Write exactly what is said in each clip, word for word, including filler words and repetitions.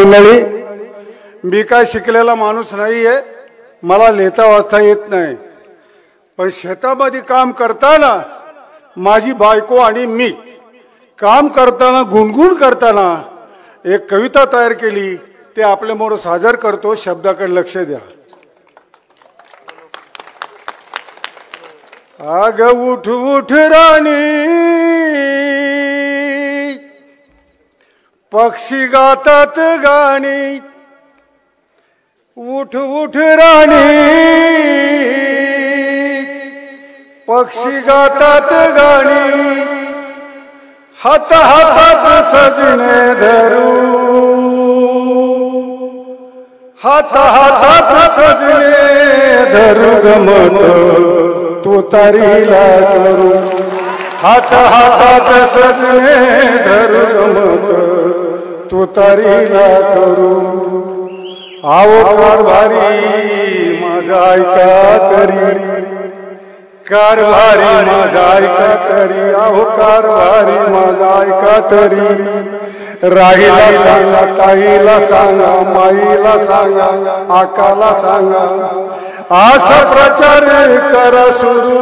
मंडळी, मी काय शिकलेला माणूस नाहीये, मला लिहिता वाचता येत नाही, पण शेतामध्ये काम करताना माझी बायको आणि मी काम करताना गुणगुण करताना एक कविता तयार केली, ते आपल्यासमोर सादर करतो. शब्दाकडे लक्ष द्या. आग उठ उठ राणी, पक्षी गातात गाणी. उठ उठ राणी, पक्षी गातात गाणी. हात हातात सजने धरू, हात हातात सजने धरू गमत तू तारीला करू. हात हातात सजने धरू गमत तू तारीला करू. आओ कारभारी माझा ऐका तरी, कारभारी माझा ऐका तरी. आओ कारभारी माझा ऐका तरी. राहीला सांगा, ताईला सांगा, माईला सांगा, आकाला सांगा, असा प्रचार करा सुरू.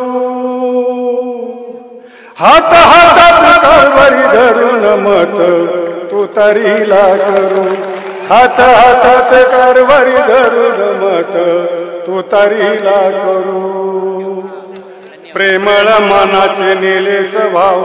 हात हातात कारभारी धरून मत तू तारीला करू. हात हातात कारभारी धरून मत तू तारीला करू. प्रेमळ मनाचे निलेश भाऊ,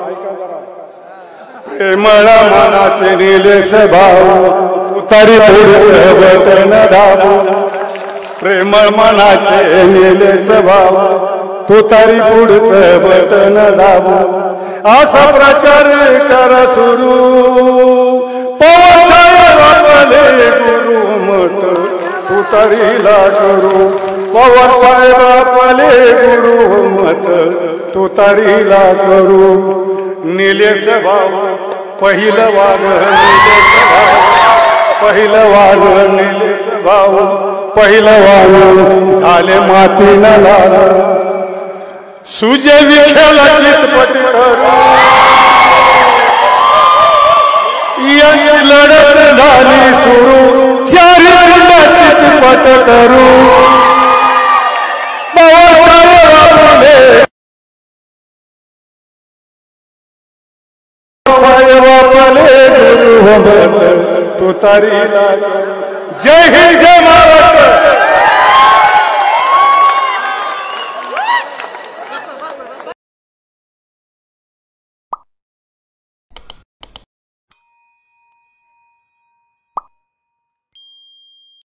प्रेमळ मनाचे निलेश भाऊ, तुतारी पुढचं बटन दाबू. प्रेमळ मनाचे निलेश भाऊ, तुतारी पुढचं बटन दाबू. असा प्रचार करा सुरू. पवन साहेब आपले गुरु मत तुतारीला करू. पवन साहेब आपले गुरु मत तुतारीला करू. निलेश भाऊ पहिलं वाघ, निलेश भाऊ पहिलं वाघ, निलेश भाऊ पहिलं वाघ. झाले मातीनं लाल, सुजे विखेला चितपट करू. यांची लढत झाली सुरू, चारी गुंडा चितपट करू. साहेब आपले गुरु तू तारीला. जय हिंद, जय महाराज.